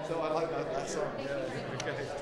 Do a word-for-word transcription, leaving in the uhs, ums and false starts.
So I like that, that song. Yeah. Okay.